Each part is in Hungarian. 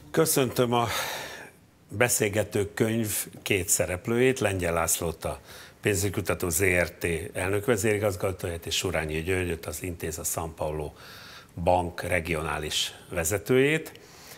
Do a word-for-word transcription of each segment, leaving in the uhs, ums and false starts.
Köszöntöm a Beszélgető Könyv két szereplőjét, Lengyel Lászlót, a Pénzügykutató zé er té elnökvezérigazgatóját, és Surányi Györgyöt, az Intesa Sanpaolo Bank regionális vezetőjét.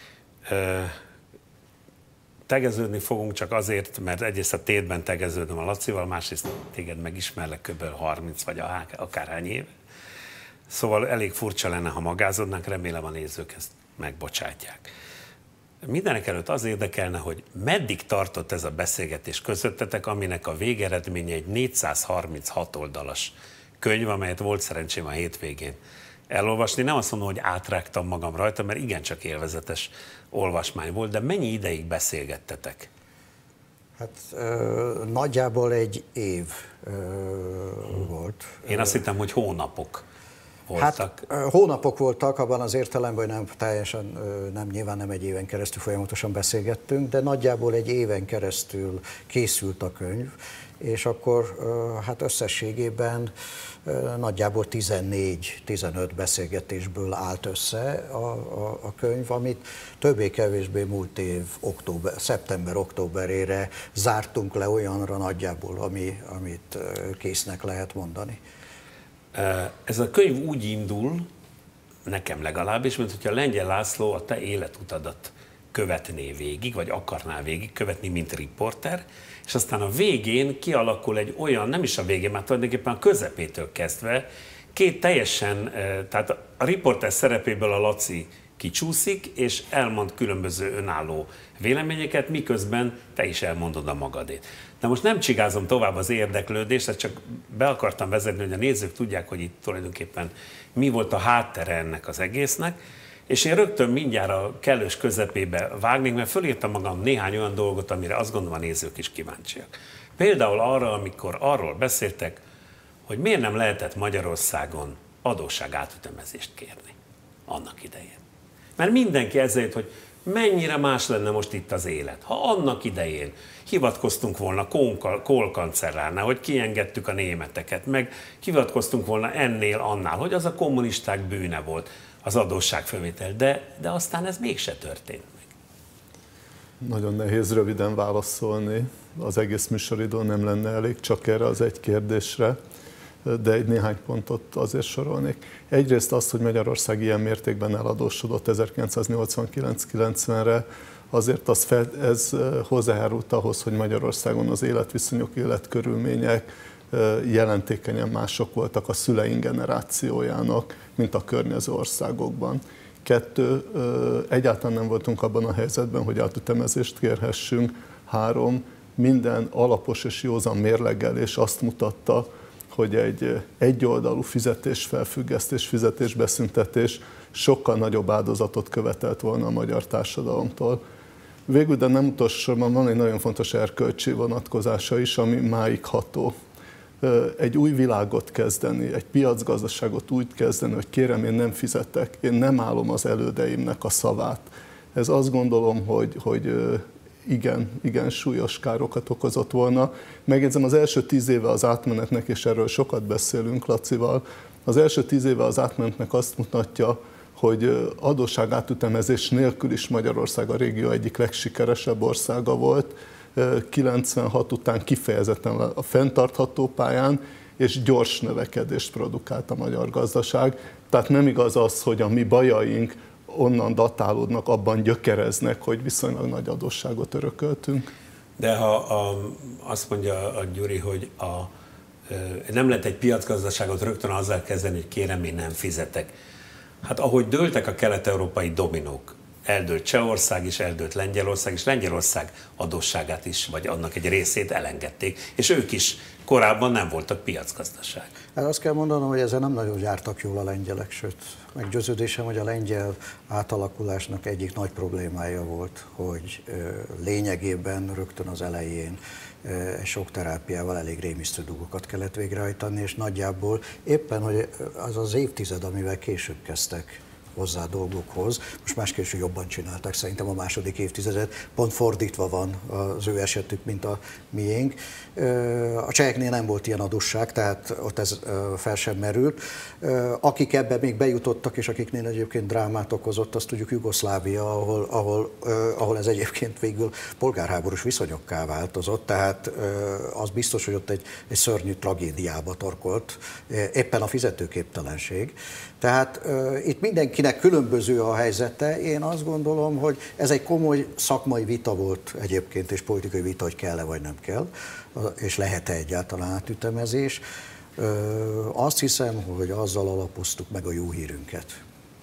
Tegeződni fogunk csak azért, mert egyrészt a tétben tegeződöm a Lacival, másrészt téged megismerlek kb. harminc vagy akárhány éve. Szóval elég furcsa lenne, ha magázodnánk, remélem a nézők ezt megbocsátják. Mindenek előtt az érdekelne, hogy meddig tartott ez a beszélgetés közöttetek, aminek a végeredménye egy négyszázharminchat oldalas könyv, amelyet volt szerencsém a hétvégén elolvasni. Nem azt mondom, hogy átrágtam magam rajta, mert igencsak élvezetes olvasmány volt, de mennyi ideig beszélgettetek? Hát ö, nagyjából egy év ö, volt. Én azt hittem, hogy hónapok voltak. Hát hónapok voltak, abban az értelemben, hogy nem teljesen, nem, nyilván nem egy éven keresztül folyamatosan beszélgettünk, de nagyjából egy éven keresztül készült a könyv, és akkor hát összességében nagyjából tizennégy-tizenöt beszélgetésből állt össze a, a, a könyv, amit többé-kevésbé múlt év október, szeptember-októberére zártunk le olyanra nagyjából, ami, amit késznek lehet mondani. Ez a könyv úgy indul, nekem legalábbis, mint hogyha Lengyel László a te életutadat követné végig, vagy akarná végig követni, mint riporter, és aztán a végén kialakul egy olyan, nem is a végén, már tulajdonképpen a közepétől kezdve, két teljesen, tehát a riporter szerepéből a Laci kicsúszik, és elmond különböző önálló véleményeket, miközben te is elmondod a magadét. De most nem csigázom tovább az érdeklődést, ezt csak be akartam vezetni, hogy a nézők tudják, hogy itt tulajdonképpen mi volt a háttere ennek az egésznek, és én rögtön mindjárt a kellős közepébe vágnék, mert fölírtam magam néhány olyan dolgot, amire azt gondolom a nézők is kíváncsiak. Például arra, amikor arról beszéltek, hogy miért nem lehetett Magyarországon adósság átütemezést kérni annak idején. Mert mindenki ezzel jött, hogy mennyire más lenne most itt az élet. Ha annak idején hivatkoztunk volna Kohl kancellárnál, hogy kiengedtük a németeket, meg hivatkoztunk volna ennél, annál, hogy az a kommunisták bűne volt az adósságfölvétel, de, de aztán ez mégse történt meg. Nagyon nehéz röviden válaszolni, az egész műsoridő nem lenne elég csak erre az egy kérdésre, de egy néhány pontot azért sorolnék. Egyrészt az, hogy Magyarország ilyen mértékben eladósodott ezerkilencszáznyolcvankilenc-kilencvenre, azért az fel, ez hozzájárult ahhoz, hogy Magyarországon az életviszonyok, életkörülmények jelentékenyen mások voltak a szüleink generációjának, mint a környező országokban. Kettő, egyáltalán nem voltunk abban a helyzetben, hogy átütemezést kérhessünk. Három, minden alapos és józan mérlegelés azt mutatta, hogy egy egyoldalú fizetésfelfüggesztés, fizetésbeszüntetés sokkal nagyobb áldozatot követelt volna a magyar társadalomtól. Végül, de nem utolsó sorban van egy nagyon fontos erkölcsi vonatkozása is, ami máig ható. Egy új világot kezdeni, egy piacgazdaságot úgy kezdeni, hogy kérem, én nem fizetek, én nem állom az elődeimnek a szavát. Ez azt gondolom, hogy, hogy igen, igen súlyos károkat okozott volna. Megjegyzem, az első tíz éve az átmenetnek, és erről sokat beszélünk Lacival, az első tíz éve az átmenetnek azt mutatja, hogy adósság átütemezés nélkül is Magyarország a régió egyik legsikeresebb országa volt, kilencvenhat után kifejezetten a fenntartható pályán, és gyors növekedést produkált a magyar gazdaság. Tehát nem igaz az, hogy a mi bajaink onnan datálódnak, abban gyökereznek, hogy viszonylag nagy adósságot örököltünk. De ha a, azt mondja a Gyuri, hogy a, nem lehet egy piacgazdaságot rögtön azzal kezdeni, hogy kérem, én nem fizetek. Hát ahogy dőltek a kelet-európai dominók, eldőlt Csehország is, eldőlt Lengyelország is, Lengyelország adósságát is, vagy annak egy részét elengedték, és ők is korábban nem voltak piacgazdaság. Hát azt kell mondanom, hogy ezzel nem nagyon jártak jól a lengyelek, sőt, meggyőződésem, hogy a lengyel átalakulásnak egyik nagy problémája volt, hogy lényegében rögtön az elején sok terápiával elég rémisztő dolgokat kellett végrehajtani, és nagyjából éppen, hogy az az évtized, amivel később kezdtek hozzá a dolgokhoz. Most másképp is jobban csinálták, szerintem a második évtizedet, pont fordítva van az ő esetük, mint a miénk. A cseheknél nem volt ilyen adósság, tehát ott ez fel sem merült. Akik ebbe még bejutottak, és akiknél egyébként drámát okozott, azt tudjuk Jugoszlávia, ahol, ahol, ahol ez egyébként végül polgárháborús viszonyokká változott, tehát az biztos, hogy ott egy, egy szörnyű tragédiába torkolt, éppen a fizetőképtelenség. Tehát uh, itt mindenkinek különböző a helyzete. Én azt gondolom, hogy ez egy komoly szakmai vita volt egyébként, és politikai vita, hogy kell-e vagy nem kell, és lehet-e egyáltalán átütemezés. Uh, azt hiszem, hogy azzal alapoztuk meg a jó hírünket.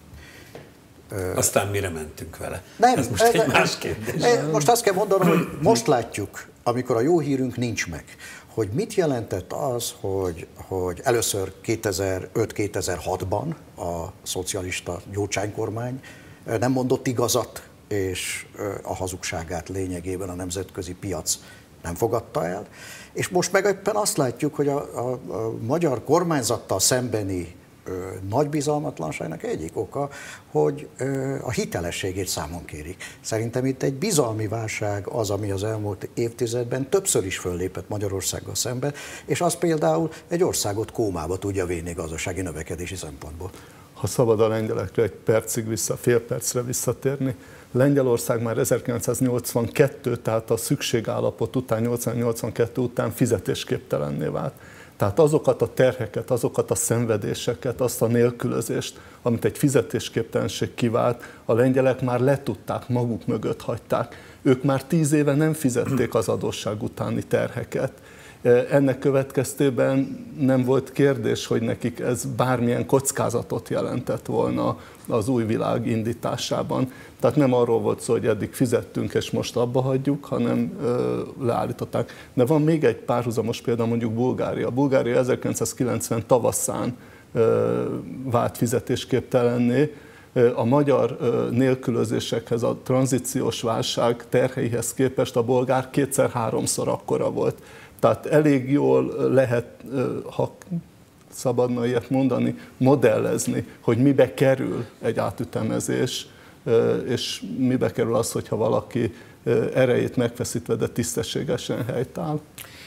Uh, Aztán mire mentünk vele? Nem, ez most egy más kérdés. Most azt kell mondanom, hogy most látjuk, amikor a jó hírünk nincs meg, hogy mit jelentett az, hogy, hogy először kétezer-öt kétezer-hatban a szocialista gyurcsánykormány nem mondott igazat, és a hazugságát lényegében a nemzetközi piac nem fogadta el. És most meg éppen azt látjuk, hogy a, a, a magyar kormányzattal szembeni nagy bizalmatlanságnak egyik oka, hogy a hitelességét számon kérik. Szerintem itt egy bizalmi válság az, ami az elmúlt évtizedben többször is föllépett Magyarországgal szemben, és az például egy országot kómába tudja vinni gazdasági növekedési szempontból. Ha szabad a lengyelekre egy percig vissza, fél percre visszatérni, Lengyelország már ezerkilencszáznyolcvankettő, tehát a szükségállapot után, nyolcvan-nyolcvankettő után fizetésképtelenné vált. Tehát azokat a terheket, azokat a szenvedéseket, azt a nélkülözést, amit egy fizetésképtelenség kivált, a lengyelek már letudták, maguk mögött hagyták. Ők már tíz éve nem fizették az adósság utáni terheket. Ennek következtében nem volt kérdés, hogy nekik ez bármilyen kockázatot jelentett volna az új világ indításában. Tehát nem arról volt szó, hogy eddig fizettünk és most abba hagyjuk, hanem ö, leállították. De van még egy párhuzamos példa, mondjuk Bulgária. Bulgária ezerkilencszázkilencven tavaszán ö, vált fizetésképtelenné. A magyar nélkülözésekhez, a tranzíciós válság terheihez képest a bolgár kétszer-háromszor akkora volt. Tehát elég jól lehet, ha szabadna ilyet mondani, modellezni, hogy mibe kerül egy átütemezés, és mibe kerül az, hogyha valaki erejét megfeszítve, de tisztességesen helytáll.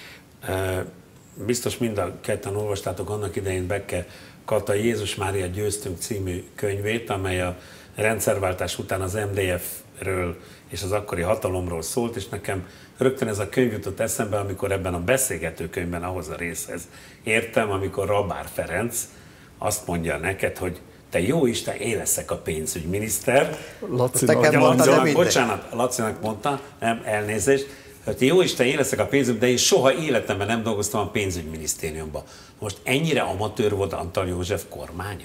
Biztos mind a ketten olvastátok annak idején Beke Kata Jézus Mária győztünk című könyvét, amely a rendszerváltás után az em dé ef-ről és az akkori hatalomról szólt, és nekem rögtön ez a könyv jutott eszembe, amikor ebben a beszélgetőkönyvben ahhoz a részhez értem, amikor Rabár Ferenc azt mondja neked, hogy te jó Isten, én leszek a pénzügyminiszter. Lacinak mondta, Lacinak, bocsánat, Lacinak mondta, nem, elnézést, hogy jó Isten, én leszek a pénzügyminiszter, de én soha életemben nem dolgoztam a pénzügyminisztériumban. Most ennyire amatőr volt Antal József kormánya?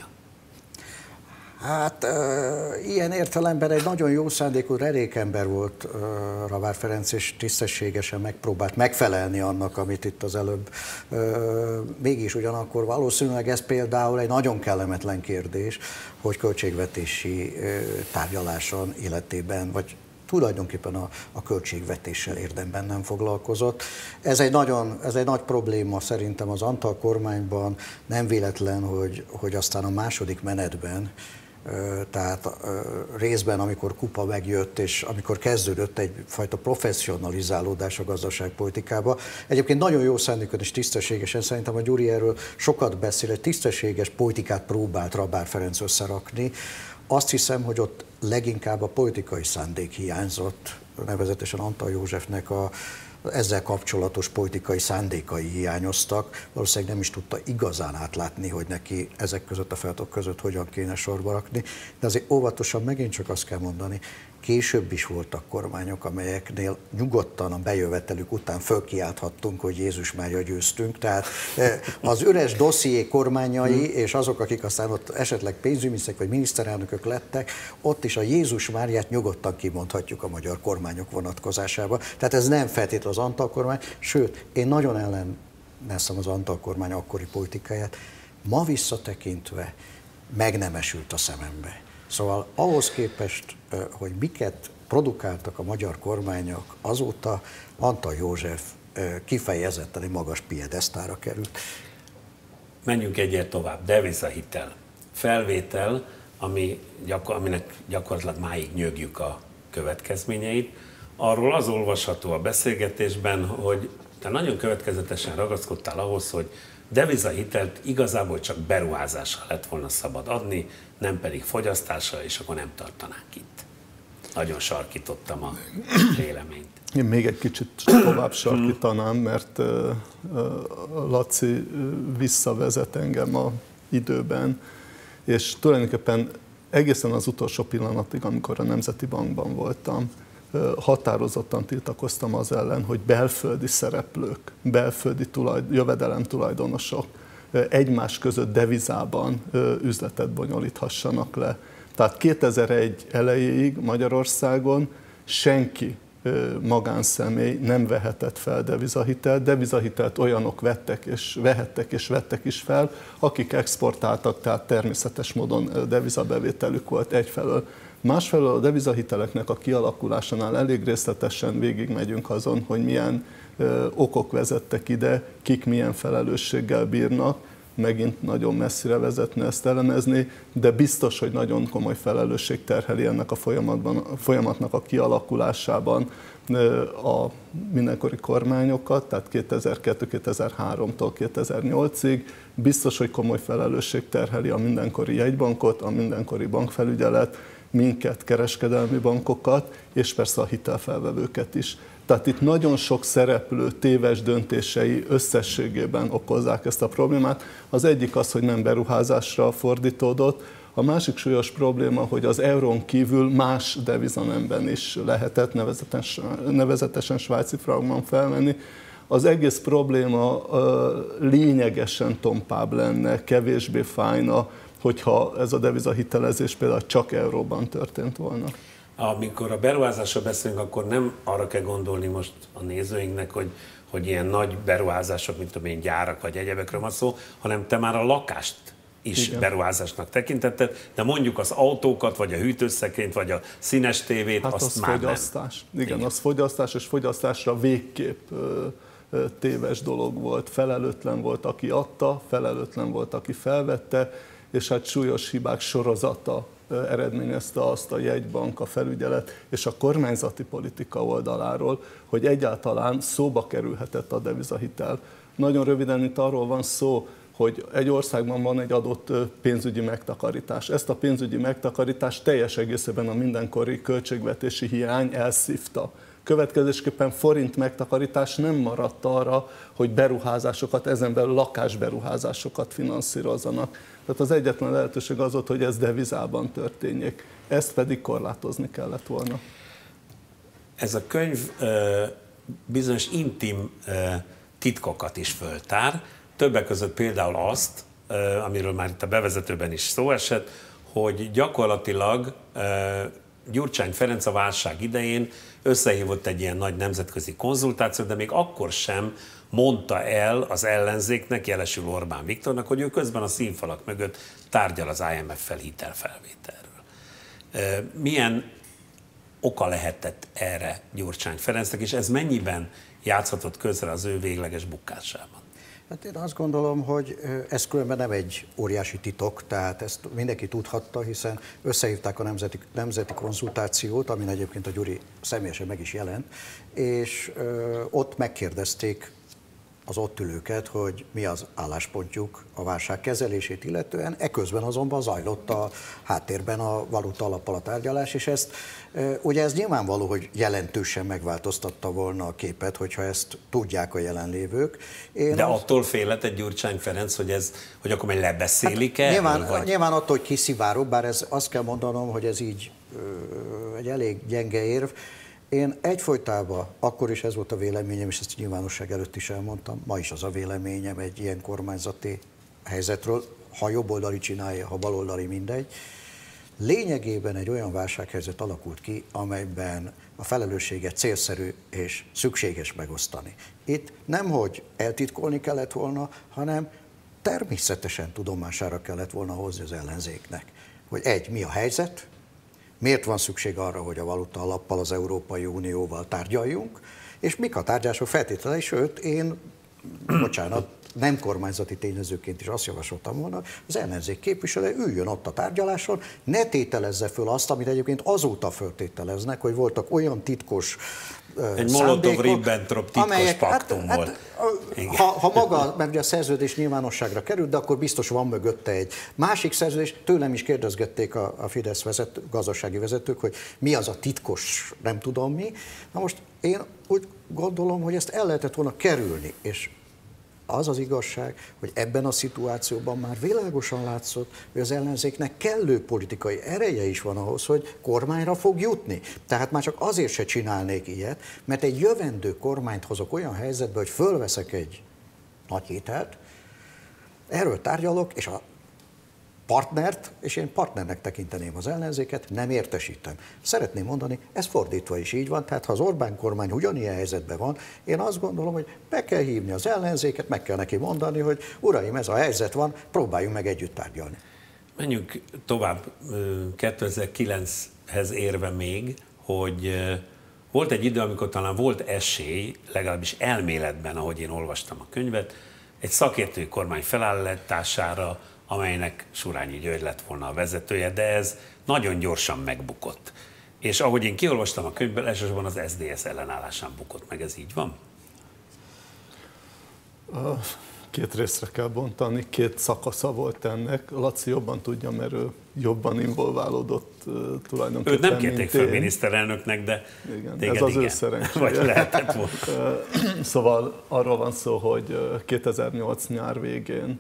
Hát e, ilyen értelemben egy nagyon jó szándékú rerékember volt e, Rabár Ferenc, és tisztességesen megpróbált megfelelni annak, amit itt az előbb. E, mégis ugyanakkor valószínűleg ez például egy nagyon kellemetlen kérdés, hogy költségvetési e, tárgyaláson életében, vagy tulajdonképpen a, a költségvetéssel érdemben nem foglalkozott. Ez egy, nagyon, ez egy nagy probléma szerintem az Antal kormányban, nem véletlen, hogy, hogy aztán a második menetben, tehát részben, amikor Kupa megjött, és amikor kezdődött egyfajta professzionalizálódás a gazdaságpolitikába. Egyébként nagyon jó szándékon és tisztességesen, szerintem a Gyuri erről sokat beszél, egy tisztességes politikát próbált Rabár Ferenc összerakni. Azt hiszem, hogy ott leginkább a politikai szándék hiányzott, nevezetesen Antal Józsefnek a ezzel kapcsolatos politikai szándékai hiányoztak. Valószínűleg nem is tudta igazán átlátni, hogy neki ezek között a feladatok között hogyan kéne sorba rakni. De azért óvatosan megint csak azt kell mondani, később is voltak kormányok, amelyeknél nyugodtan a bejövetelük után fölkiálthattunk, hogy Jézus Mária győztünk. Tehát az üres dosszié kormányai, és azok, akik aztán ott esetleg pénzügyminiszterek vagy miniszterelnökök lettek, ott is a Jézus Máriát nyugodtan kimondhatjuk a magyar kormányok vonatkozásába. Tehát ez nem feltétlenül az Antal kormány, sőt, én nagyon elleneztem az Antal kormány akkori politikáját. Ma visszatekintve megnemesült a szemembe. Szóval ahhoz képest, hogy miket produkáltak a magyar kormányok, azóta Antal József kifejezetten egy magas piedesztára került. Menjünk egyet tovább, devisa hitel. Felvétel ami gyakor, aminek gyakorlatilag máig nyögjük a következményeit. Arról az olvasható a beszélgetésben, hogy te nagyon következetesen ragaszkodtál ahhoz, hogy devizahitelt igazából csak beruházásra lett volna szabad adni, nem pedig fogyasztásra, és akkor nem tartanánk itt. Nagyon sarkítottam a véleményt. Én még egy kicsit tovább sarkítanám, mert Laci visszavezet engem a időben, és tulajdonképpen egészen az utolsó pillanatig, amikor a Nemzeti Bankban voltam, határozottan tiltakoztam az ellen, hogy belföldi szereplők, belföldi tulaj, jövedelem tulajdonosok egymás között devizában üzletet bonyolíthassanak le. Tehát kétezer-egy elejéig Magyarországon senki magánszemély nem vehetett fel devizahitelt, devizahitelt olyanok vettek és vehettek és vettek is fel, akik exportáltak, tehát természetes módon devizabevételük volt egyfelől. Másfelől a devizahiteleknek a kialakulásánál elég részletesen végigmegyünk azon, hogy milyen ö, okok vezettek ide, kik milyen felelősséggel bírnak, megint nagyon messzire vezetne ezt elemezni, de biztos, hogy nagyon komoly felelősség terheli ennek a folyamatban, a folyamatnak a kialakulásában a mindenkori kormányokat, tehát kétezer-kettő kétezer-háromtól kétezer-nyolcig, biztos, hogy komoly felelősség terheli a mindenkori jegybankot, a mindenkori bankfelügyelet, minket, kereskedelmi bankokat, és persze a hitelfelvevőket is. Tehát itt nagyon sok szereplő téves döntései összességében okozzák ezt a problémát. Az egyik az, hogy nem beruházásra fordítódott, a másik súlyos probléma, hogy az eurón kívül más devizanemben is lehetett, nevezetesen, nevezetesen svájci frankban felvenni. Az egész probléma lényegesen tompább lenne, kevésbé fájna, hogyha ez a devizahitelezés például csak euróban történt volna. Amikor a beruházásról beszélünk, akkor nem arra kell gondolni most a nézőinknek, hogy, hogy ilyen nagy beruházások, mint tudom én, gyárak vagy egyebekről van szó, hanem te már a lakást is igen, beruházásnak tekintetted, de mondjuk az autókat, vagy a hűtőszekrényt, vagy a színes tévét, hát azt az már fogyasztás. Nem. Igen, igen, az fogyasztás, és fogyasztásra végképp ö, ö, téves dolog volt. Felelőtlen volt, aki adta, felelőtlen volt, aki felvette, és hát súlyos hibák sorozata eredményezte azt a jegybank, a felügyelet és a kormányzati politika oldaláról, hogy egyáltalán szóba kerülhetett a devizahitel. Nagyon röviden itt arról van szó, hogy egy országban van egy adott pénzügyi megtakarítás. Ezt a pénzügyi megtakarítást teljes egészében a mindenkori költségvetési hiány elszívta. Következésképpen forint megtakarítás nem maradt arra, hogy beruházásokat, ezen belül lakásberuházásokat finanszírozzanak. Tehát az egyetlen lehetőség az volt, hogy ez devizában történjék. Ezt pedig korlátozni kellett volna. Ez a könyv bizonyos intim titkokat is föltár, többek között például azt, amiről már itt a bevezetőben is szó esett, hogy gyakorlatilag Gyurcsány Ferenc a válság idején összehívott egy ilyen nagy nemzetközi konzultációt, de még akkor sem mondta el az ellenzéknek, jelesül Orbán Viktornak, hogy ő közben a színfalak mögött tárgyal az I M F-fel hitelfelvételről. Milyen oka lehetett erre Gyurcsány Ferencnek, és ez mennyiben játszhatott közre az ő végleges bukásában? Hát én azt gondolom, hogy ez különben nem egy óriási titok, tehát ezt mindenki tudhatta, hiszen összehívták a nemzeti, nemzeti konzultációt, amin egyébként a Gyuri személyesen meg is jelent, és ö, ott megkérdezték az ott ülőket, hogy mi az álláspontjuk a válság kezelését illetően, eközben azonban zajlott a háttérben a valuta alappal a tárgyalás, és ezt, ugye ez nyilvánvaló, hogy jelentősen megváltoztatta volna a képet, hogyha ezt tudják a jelenlévők. Én De az... attól félhet egy Gyurcsány Ferenc, hogy, ez, hogy akkor majd lebeszélik hát, el? Nyilván, vagy... nyilván attól, hogy kiszivárog, bár ez azt kell mondanom, hogy ez így egy elég gyenge érv. Én egyfolytában, akkor is ez volt a véleményem, és ezt nyilvánosság előtt is elmondtam, ma is az a véleményem egy ilyen kormányzati helyzetről, ha jobboldali csinálja, ha baloldali, mindegy. Lényegében egy olyan válsághelyzet alakult ki, amelyben a felelősséget célszerű és szükséges megosztani. Itt nemhogy eltitkolni kellett volna, hanem természetesen tudomására kellett volna hozni az ellenzéknek, hogy egy, mi a helyzet, miért van szükség arra, hogy a valuta alappal, az Európai Unióval tárgyaljunk, és mik a tárgyalások feltételei, sőt, én, bocsánat, nem kormányzati tényezőként is azt javasoltam volna, az ellenzék képviselő üljön ott a tárgyaláson, ne tételezze föl azt, amit egyébként azóta föltételeznek, hogy voltak olyan titkos egy Molotov-Ribbentrop titkos amelyek, paktum hát, volt. Hát, ha, ha maga, mert ugye a szerződés nyilvánosságra került, de akkor biztos van mögötte egy másik szerződés. Tőlem is kérdezgették a, a Fidesz vezető, gazdasági vezetők, hogy mi az a titkos, nem tudom mi. Na most én úgy gondolom, hogy ezt el lehetett volna kerülni, és az az igazság, hogy ebben a szituációban már világosan látszott, hogy az ellenzéknek kellő politikai ereje is van ahhoz, hogy kormányra fog jutni. Tehát már csak azért se csinálnék ilyet, mert egy jövendő kormányt hozok olyan helyzetbe, hogy fölveszek egy nagy hitelt, erről tárgyalok, és a partnert, és én partnernek tekinteném az ellenzéket, nem értesítem. Szeretném mondani, ez fordítva is így van, tehát ha az Orbán kormány ugyanilyen helyzetben van, én azt gondolom, hogy be kell hívni az ellenzéket, meg kell neki mondani, hogy uraim, ez a helyzet van, próbáljunk meg együtt tárgyalni. Menjünk tovább kétezer-kilenchez érve még, hogy volt egy idő, amikor talán volt esély, legalábbis elméletben, ahogy én olvastam a könyvet, egy szakértői kormány felállítására, amelynek Surányi György lett volna a vezetője, de ez nagyon gyorsan megbukott. És ahogy én kiolvastam a könyvben, elsősorban az es zé dé es ellenállásán bukott meg, ez így van? Két részre kell bontani, két szakasza volt ennek. Laci jobban tudja, mert ő jobban involválódott tulajdonképpen. Őt nem kérték föl miniszterelnöknek, de igen, téged ez az igen. ő szerencséje. Vagy lehetett volna. Szóval arról van szó, hogy kétezer-nyolc nyár végén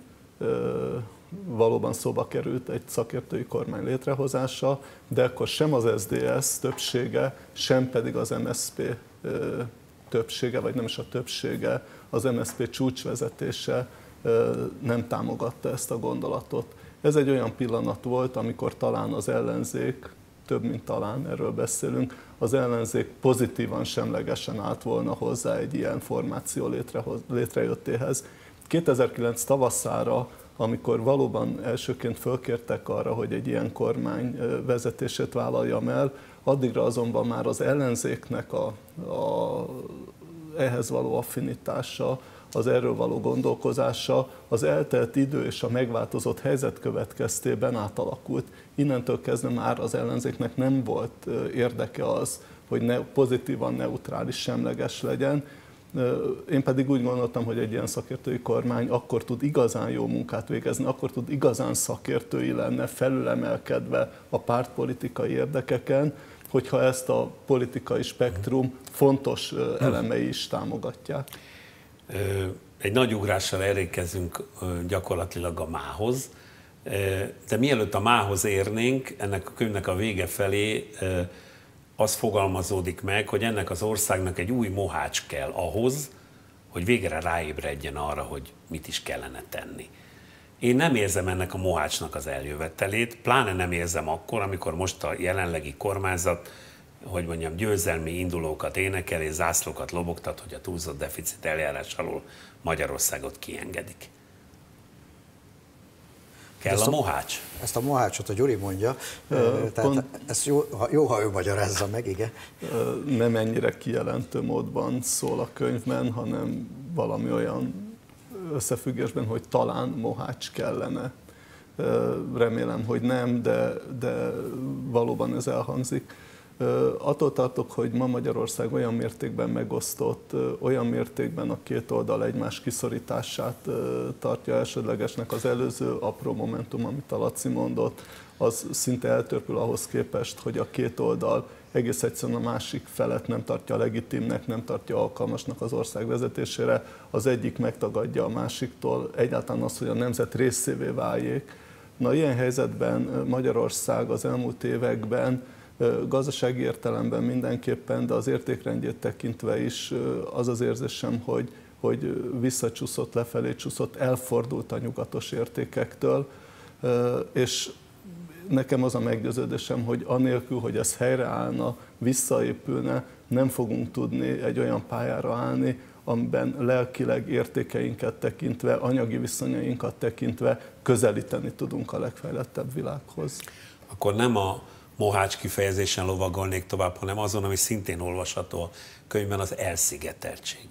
valóban szóba került egy szakértői kormány létrehozása, de akkor sem az es zé dé es többsége, sem pedig az em es zé pé többsége, vagy nem is a többsége, az em es zé pé csúcsvezetése nem támogatta ezt a gondolatot. Ez egy olyan pillanat volt, amikor talán az ellenzék, több mint talán, erről beszélünk, az ellenzék pozitívan semlegesen állt volna hozzá egy ilyen formáció létrehoz, létrejöttéhez. kétezer-kilenc tavaszára, amikor valóban elsőként fölkértek arra, hogy egy ilyen kormány vezetését vállaljam el, addigra azonban már az ellenzéknek a, a, ehhez való affinitása, az erről való gondolkozása, az eltelt idő és a megváltozott helyzet következtében átalakult. Innentől kezdve már az ellenzéknek nem volt érdeke az, hogy ne, pozitívan neutrális, semleges legyen. Én pedig úgy gondoltam, hogy egy ilyen szakértői kormány akkor tud igazán jó munkát végezni, akkor tud igazán szakértői lenne, felülemelkedve a pártpolitikai érdekeken, hogyha ezt a politikai spektrum fontos elemei is támogatják. Egy nagy ugrással elérkezünk gyakorlatilag a mához, de mielőtt a mához érnénk, ennek a könyvnek a vége felé az fogalmazódik meg, hogy ennek az országnak egy új Mohács kell ahhoz, hogy végre ráébredjen arra, hogy mit is kellene tenni. Én nem érzem ennek a Mohácsnak az eljövetelét, pláne nem érzem akkor, amikor most a jelenlegi kormányzat, hogy mondjam, győzelmi indulókat énekel és zászlókat lobogtat, hogy a túlzott deficit eljárás alól Magyarországot kiengedik. Kell a Mohács? Ezt a Mohácsot a Gyuri mondja, uh, tehát ez jó, jó, ha ő magyarázza meg, igen. Nem ennyire kijelentő módban szól a könyvben, hanem valami olyan összefüggésben, hogy talán Mohács kellene. Remélem, hogy nem, de, de valóban ez elhangzik. Attól tartok, hogy ma Magyarország olyan mértékben megosztott, olyan mértékben a két oldal egymás kiszorítását tartja elsődlegesnek. Az előző apró momentum, amit a Laci mondott, az szinte eltörpül ahhoz képest, hogy a két oldal egész egyszerűen a másik felet nem tartja legitimnek, nem tartja alkalmasnak az ország vezetésére. Az egyik megtagadja a másiktól egyáltalán azt, hogy a nemzet részévé váljék. Na, ilyen helyzetben Magyarország az elmúlt években gazdasági értelemben mindenképpen, de az értékrendjét tekintve is az az érzésem, hogy, hogy visszacsúszott, lefelé csúszott, elfordult a nyugatos értékektől, és nekem az a meggyőződésem, hogy anélkül, hogy ez helyreállna, visszaépülne, nem fogunk tudni egy olyan pályára állni, amiben lelkileg értékeinket tekintve, anyagi viszonyainkat tekintve közelíteni tudunk a legfejlettebb világhoz. Akkor nem a Mohács kifejezésen lovagolnék tovább, hanem azon, ami szintén olvasható a könyvben, az elszigeteltségen.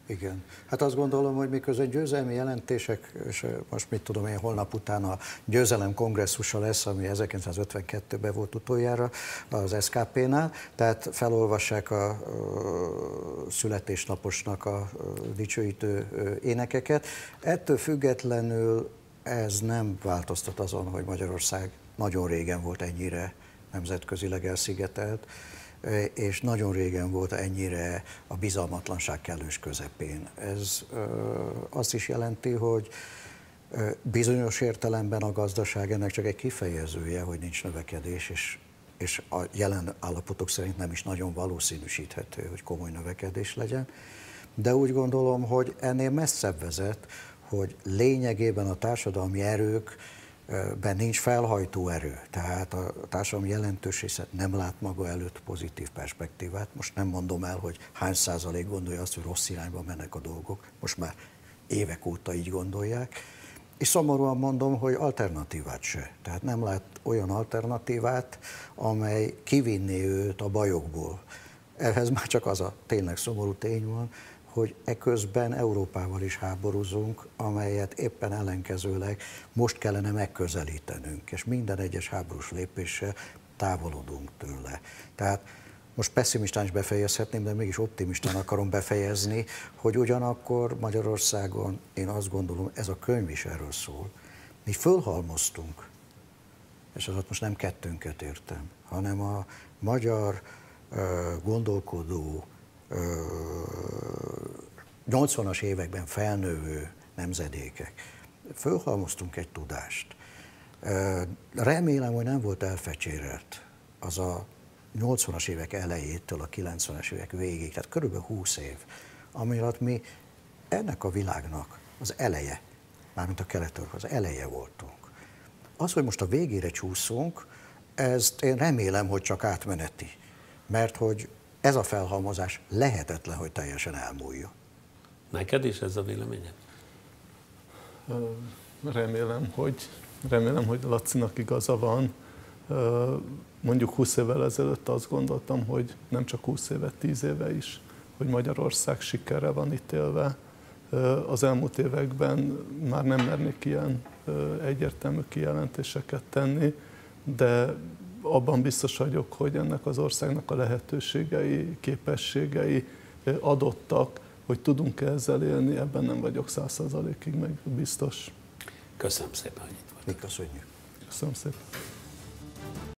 Igen. Hát azt gondolom, hogy miközben győzelmi jelentések, és most mit tudom én, holnap után a győzelem kongresszusa lesz, ami ezerkilencszázötvenkettőben volt utoljára az es ká pé-nál, tehát felolvassák a, a születésnaposnak a dicsőítő énekeket. Ettől függetlenül ez nem változtat azon, hogy Magyarország nagyon régen volt ennyire nemzetközileg elszigetelt, és nagyon régen volt ennyire a bizalmatlanság kellős közepén. Ez azt is jelenti, hogy bizonyos értelemben a gazdaság ennek csak egy kifejezője, hogy nincs növekedés, és, és a jelen állapotok szerint nem is nagyon valószínűsíthető, hogy komoly növekedés legyen. De úgy gondolom, hogy ennél messzebb vezet, hogy lényegében a társadalmi erők ben nincs felhajtó erő, tehát a társadalom jelentős része nem lát maga előtt pozitív perspektívát. Most nem mondom el, hogy hány százalék gondolja azt, hogy rossz irányba mennek a dolgok, most már évek óta így gondolják, és szomorúan mondom, hogy alternatívát se. Tehát nem lát olyan alternatívát, amely kivinné őt a bajokból. Ehhez már csak az a tényleg szomorú tény van, hogy eközben Európával is háborúzunk, amelyet éppen ellenkezőleg most kellene megközelítenünk, és minden egyes háborús lépéssel távolodunk tőle. Tehát most pessimistán is befejezhetném, de mégis optimistán akarom befejezni, hogy ugyanakkor Magyarországon, én azt gondolom, ez a könyv is erről szól. Mi fölhalmoztunk, és az ott most nem kettőnket értem, hanem a magyar uh, gondolkodó, nyolcvanas években felnővő nemzedékek. Fölhalmoztunk egy tudást. Remélem, hogy nem volt elfecsérelt az a nyolcvanas évek elejétől a kilencvenes évek végéig, tehát körülbelül húsz év, ami alatt mi ennek a világnak az eleje, mármint a keletről, az eleje voltunk. Az, hogy most a végére csúszunk, ezt én remélem, hogy csak átmeneti, mert hogy ez a felhalmozás lehetetlen, hogy teljesen elmúlja. Neked is ez a véleményed? Remélem, hogy, remélem, hogy Lacinak igaza van. Mondjuk húsz évvel ezelőtt azt gondoltam, hogy nem csak húsz éve, tíz éve is, hogy Magyarország sikerre van ítélve. Az elmúlt években már nem mernék ilyen egyértelmű kijelentéseket tenni, de abban biztos vagyok, hogy ennek az országnak a lehetőségei, képességei adottak, hogy tudunk ezzel élni, ebben nem vagyok száz százalékig meg biztos. Köszönöm szépen, hogy itt voltál. Köszönjük. Köszönöm szépen.